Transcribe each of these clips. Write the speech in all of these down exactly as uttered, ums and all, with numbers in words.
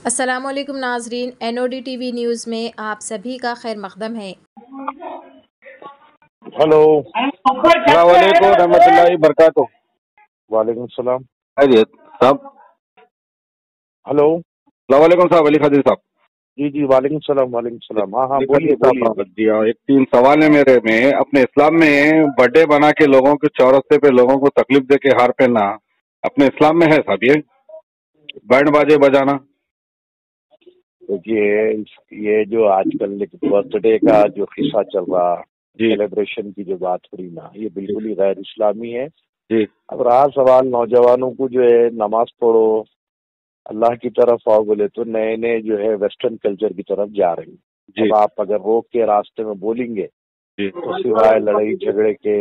السلام علیکم ناظرین، N O D T V news میں آپ سبھی کا خیر مقدم ہے۔ ہلو، السلام علیکم رحمۃ اللہ وبرکاتہ۔ وعلیکم السلام۔ خیریت صاحب؟ ہلو، السلام علیکم صاحب، علی خدیر صاحب۔ جی جی وعلیکم السلام وعلیکم السلام۔ ہاں ہاں بولیے بولیے۔ جی ہاں، ایک تین سوال ہے میرے میں۔ اپنے اسلام میں برتھ ڈے بنا کے لوگوں کے چورستے پہ لوگوں کو تکلیف دے کے ہار پہننا اپنے اسلام میں ہے صاحب؟ یہ بینڈ باجے بجانا؟ دیکھیے، یہ جو آج کل برتھ ڈے کا جو قصہ چل رہا، جی سیلیبریشن کی جو بات ہو رہی نا، یہ بالکل ہی غیر اسلامی ہے۔ جی اب رہا سوال نوجوانوں کو جو ہے نماز پڑھو، اللہ کی طرف آؤ بولے تو نئے نئے جو ہے ویسٹرن کلچر کی طرف جا رہی ہیں۔ جی اب آپ اگر روک کے راستے میں بولیں گے جی تو سوائے لڑائی جھگڑے کے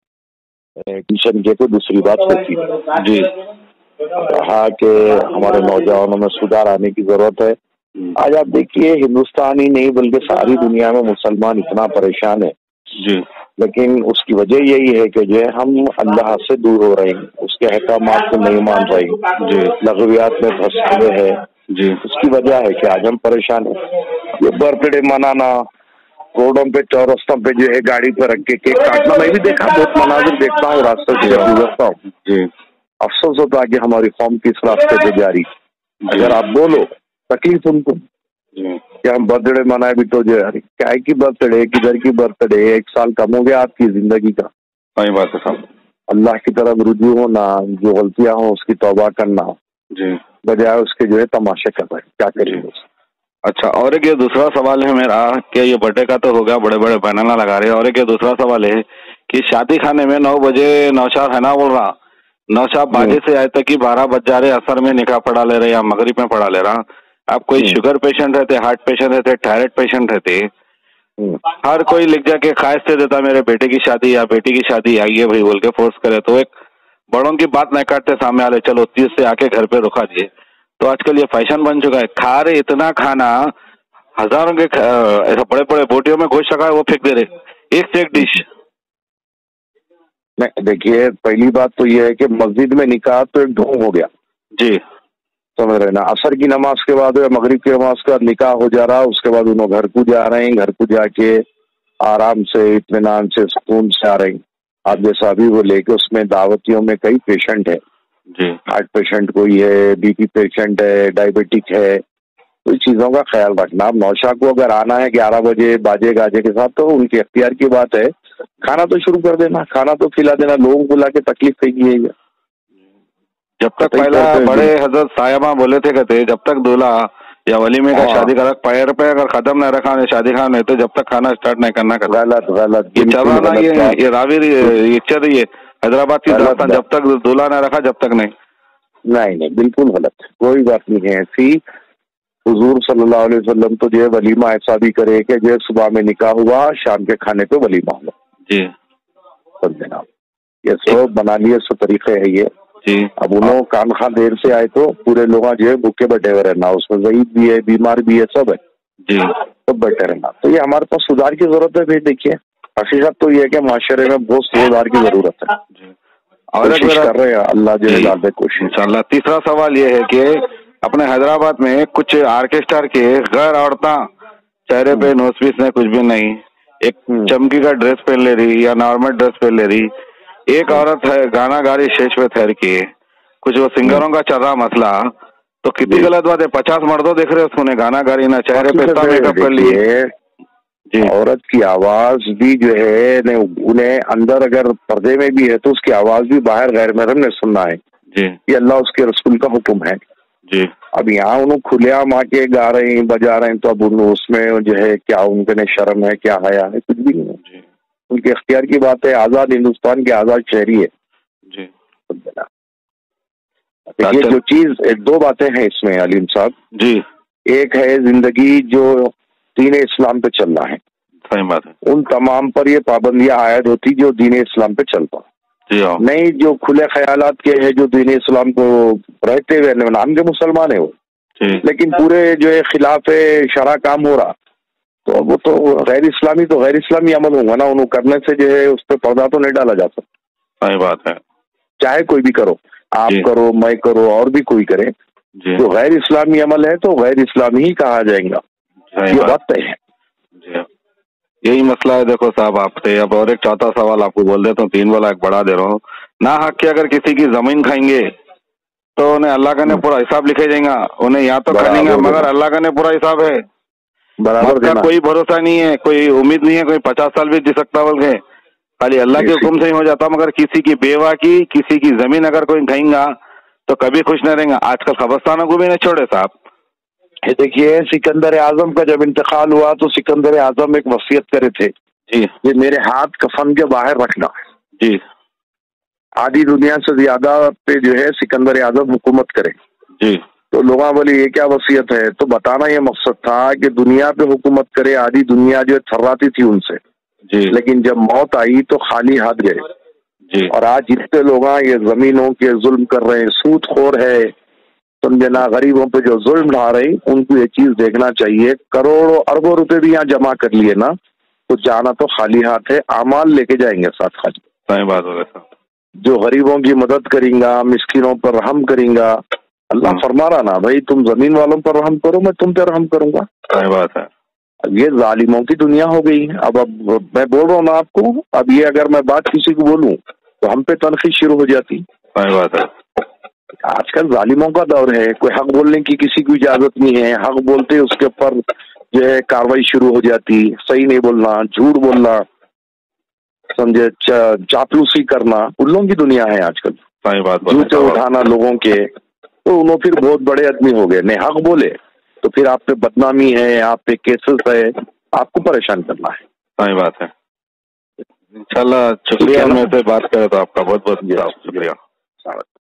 ٹیوشن کے کوئی دوسری بات ہوتی ہے۔ جی کہا کہ ہمارے نوجوانوں میں سدھار آنے کی ضرورت ہے۔ آج آپ دیکھیے، ہندوستان ہی نہیں بلکہ ساری دنیا میں مسلمان اتنا پریشان ہے، جی لیکن اس کی وجہ یہی ہے کہ جو ہے ہم اللہ سے دور ہو رہے ہیں، اس کے احکامات کو نہیں مان رہے ہیں، جی لغویات میں پھنسے ہوئے ہیں۔ جی اس کی وجہ ہے کہ آج ہم پریشان ہیں۔ یہ برتھ ڈے منانا، روڈوں پہ چورستوں پہ جو ہے گاڑی پہ رکھ کے کیک کاٹنا، میں بھی دیکھا، بہت مناظر دیکھتا ہوں راستے سے جب گزرتا ہوں۔ جی افسوس ہوتا ہے کہ ہماری قوم کس راستے پہ جاری۔ اگر آپ بولو تکلیف ان کو جی کہ ہم برتھ ڈے منائے بھی تو جو ہے کیا کی برتھ ڈے، کدھر کی برتھ ڈے، ایک سال کم ہو گیا آپ کی زندگی کا۔ صحیح بات ہے صاحب۔ اللہ کی طرف رجوع ہونا، جو غلطیاں ہوں اس کی توبہ کرنا، جی بجائے اس کے جو ہے تماشے کر رہے ہیں، کیا کریں گے؟ اچھا، اور ایک یہ دوسرا سوال ہے میرا کہ یہ برتھ ڈے کا تو ہو گیا، بڑے بڑے بینر لگا رہے ہیں، اور ایک یہ دوسرا سوال ہے کہ شادی خانے میں نو بجے نوشاد ہے نا بول رہا، نوشاد باجے سے آئے تک کہ بارہ بج جا رہے، اثر میں نکاح پڑھا لے رہے یا مغرب میں پڑھا لے رہا۔ آپ کوئی شوگر پیشنٹ رہتے، ہارٹ پیشنٹ رہتے، تھائرائڈ پیشنٹ رہتے، ہر کوئی لکھ جا کے خواہش سے دیتا میرے بیٹے کی شادی یا بیٹی کی شادی آئیے بھائی بول کے فورس کرے، تو ایک بڑوں کی بات نہیں کاٹتے، سامنے والے چلو تیس سے آ کے گھر پہ رکھا دیے۔ تو آج کل یہ فیشن بن چکا ہے، کھا رہے اتنا کھانا، ہزاروں کے ایسا بڑے بڑے بوٹیوں میں گوشت رکھا ہے وہ پھینک دے رہے، ایک سے ایک ڈش۔ دیکھیے، پہلی بات تو یہ ہے کہ مسجد میں نکاح تو ایک ڈھونگ ہو گیا، جی سمجھ رہے نا۔ عصر کی نماز کے بعد یا مغرب کی نماز کا نکاح ہو جا رہا، اس کے بعد انہوں گھر کو جا رہے ہیں، گھر کو جا کے آرام سے اطمینان سے سکون سے آ رہے ہیں۔ آپ جیسا ابھی وہ لے کے اس میں دعوتیوں میں کئی پیشنٹ ہے، جی ہارٹ پیشنٹ کوئی ہے، بی پی پیشنٹ ہے، ڈائبٹک ہے، تو چیزوں کا خیال رکھنا۔ اب نوشا کو اگر آنا ہے گیارہ بجے باجے گاجے کے ساتھ تو ان کے اختیار کی بات ہے، کھانا تو شروع کر دینا، کھانا تو کھلا دینا، لوگوں کو لا کے تکلیف پھینکی ہے۔ جب تک پہلا بڑے حضرت صاحبہ بولے تھے کہتے جب تک دولہا یا ولیمے کا شادی کا پیر پہ اگر قدم نہ رکھا شادی خان میں تو جب تک کھانا اسٹارٹ نہیں کرنا کرتا۔ غلط غلط یہ چل رہا نا، یہ راوی یہ چل رہی ہے حیدرآباد کی داستان، جب تک دولہا نہ رکھا جب تک نہیں نہیں نہیں بالکل غلط، کوئی بات نہیں ہے ایسی۔ حضور صلی اللہ علیہ وسلم تو جو ہے ولیمہ ایسا بھی کرے کہ جو صبح میں نکاح ہوا شام کے کھانے پہ ولیمہ ہوا۔ جی جناب، یہ سو بنا لیے سو طریقے ہے یہ۔ جی اب انہوں کام خواہ دیر سے آئے تو پورے لوگ جو ہے بھوکے بیٹھے ہوئے رہنا، اس میں ضعیف بھی ہے، بیمار بھی ہے، سب ہے، جی سب بیٹھے رہنا۔ تو یہ ہمارے پاس سدھار کی ضرورت ہے۔ پھر دیکھیے حقیقت تو یہ ہے کہ معاشرے میں بہت سدھار کی ضرورت ہے، کوشش کر رہے ہیں، اللہ جو ہے ڈال دے کوشش انشاءاللہ۔ تیسرا سوال یہ ہے کہ اپنے حیدرآباد میں کچھ آرکیسٹر کے غیر عورتیں چہرے پہ نوز پیس نے کچھ بھی نہیں، ایک چمکی کا ڈریس پہن لے رہی یا نارمل ڈریس پہن لے رہی، ایک عورت ہے گانا گا رہی اسٹیج پہ ٹھہر کے، کچھ وہ سنگروں کا چل رہا مسئلہ، تو کتنی غلط بات ہے۔ پچاس مردوں دیکھ رہے اس کو نے گانا گا رہی نہ چہرے پہ اتنا میک اپ کر لیے۔ جی عورت کی آواز بھی جو ہے انہیں اندر اگر پردے میں بھی ہے تو اس کی آواز بھی باہر غیر محرم نے سننا ہے، جی یہ اللہ اس کے رسول کا حکم ہے۔ جی اب یہاں انہوں کھلے عام آ کے گا رہے ہیں، بجا رہے ہیں، تو اب انہوں اس میں جو ہے کیا ان کے شرم ہے، کیا حیا ہے، کچھ بھی نہیں ہے، ان کے اختیار کی بات ہے۔ آزاد ہندوستان کے آزاد شہری ہے۔ جی یہ جو چیز دو باتیں ہیں اس میں علیم صاحب، جی ایک ہے زندگی جو دین اسلام پہ چلنا ہے، صحیح بات ہے، ان تمام پر یہ پابندیاں عائد ہوتی جو دین اسلام پہ چلتا، نہیں جو کھلے خیالات کے ہیں جو دین اسلام کو رہتے ہوئے نام کے مسلمان ہیں وہ، لیکن پورے جو ہے خلاف شرع کام ہو رہا، تو وہ تو غیر اسلامی تو غیر اسلامی عمل ہوگا نا، انہوں کرنے سے جو ہے اس پہ پردہ تو نہیں ڈالا جا سکتا۔ صحیح بات ہے، چاہے کوئی بھی کرو، آپ کرو، میں کرو، اور بھی کوئی کرے، جو غیر اسلامی عمل ہے تو غیر اسلامی ہی کہا جائے گا، یہ بات طے ہے۔ یہی مسئلہ ہے۔ دیکھو صاحب آپ سے اب اور ایک چوتھا سوال آپ کو بول دیتا ہوں، تین والا ایک بڑھا دے رہا ہوں۔ نہ حق کے اگر کسی کی زمین کھائیں گے تو انہیں اللہ کا نے پورا حساب لکھے جائیں گا، انہیں یہاں تو کھا لیں گے مگر اللہ کا نے پورا حساب ہے، موت کا کوئی بھروسہ نہیں ہے، کوئی امید نہیں ہے، کوئی پچاس سال بھی جی سکتا بول کے، خالی اللہ کے حکم سے ہی ہو جاتا۔ مگر کسی کی بیوہ کی کسی کی زمین اگر کوئی کھائیں گا تو کبھی خوش نہ رہیں گا۔ آج کل قبرستانوں کو بھی نہیں چھوڑے صاحب۔ دیکھیے سکندر اعظم کا جب انتقال ہوا تو سکندر اعظم ایک وصیت کرے تھے، جی یہ میرے ہاتھ کفن کے باہر رکھنا، جی آدھی دنیا سے زیادہ پہ جو ہے سکندر اعظم حکومت کرے، جی تو لوگوں بولے یہ کیا وصیت ہے؟ تو بتانا یہ مقصد تھا کہ دنیا پہ حکومت کرے، آدھی دنیا جو تھراتی تھی ان سے، جی لیکن جب موت آئی تو خالی ہاتھ گئے۔ جی اور آج جتنے لوگ یہ زمینوں کے ظلم کر رہے ہیں، سود خور ہے، سمجھے نا، غریبوں پہ جو ظلم ڈھا رہے ہیں، ان کو یہ چیز دیکھنا چاہیے۔ کروڑوں اربوں روپے بھی یہاں جمع کر لیے نا تو جانا تو خالی ہاتھ ہے، اعمال لے کے جائیں گے ساتھ خالی۔ صحیح بات ہو گئی۔ جو غریبوں کی مدد کریں گا، مسکینوں پر رحم کریں گا، اللہ فرما رہا نا بھائی تم زمین والوں پر رحم کرو، میں تم پہ رحم کروں گا۔ صحیح بات ہے۔ یہ ظالموں کی دنیا ہو گئی۔ اب اب میں بول رہا ہوں نا آپ کو، اب یہ اگر میں بات کسی کو بولوں تو ہم پہ تنقید شروع ہو جاتی۔ صحیح بات ہے۔ آج کل ظالموں کا دور ہے، کوئی حق بولنے کی کسی کو اجازت نہیں ہے، حق بولتے اس کے اوپر جو ہے کاروائی شروع ہو جاتی، صحیح نہیں بولنا، جھوٹ بولنا، سمجھے، چاپلوسی کرنا، ان لوگوں کی دنیا ہے آج کل۔ صحیح بات، جوتے اٹھانا لوگوں کے، تو انہوں پھر بہت بڑے آدمی ہو گئے، نہیں حق بولے تو پھر آپ پہ بدنامی ہے، آپ پہ کیسز ہے، آپ کو پریشان کرنا ہے۔ صحیح بات ہے۔ انشاءاللہ شکریہ، میرے سے بات کرے تو آپ کا بہت بہت شکریہ۔